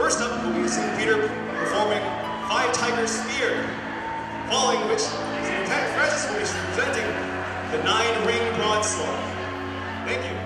First up will be St. Peter performing Five Tigers Spear, following which St. Francis will be presenting the 9-ring broadsword. Thank you.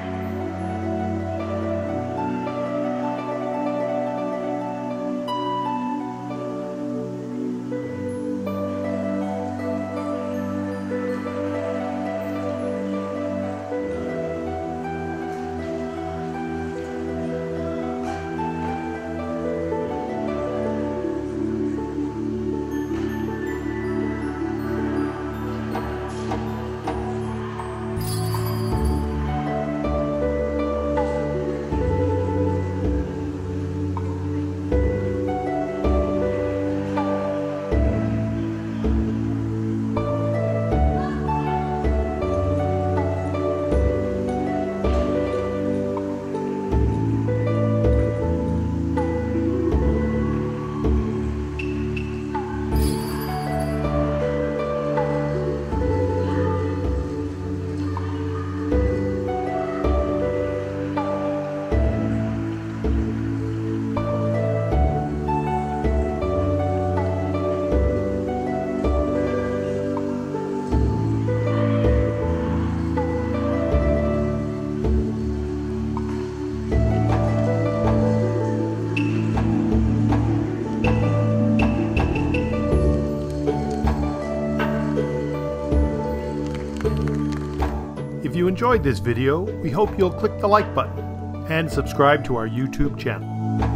If you enjoyed this video, we hope you'll click the like button and subscribe to our YouTube channel.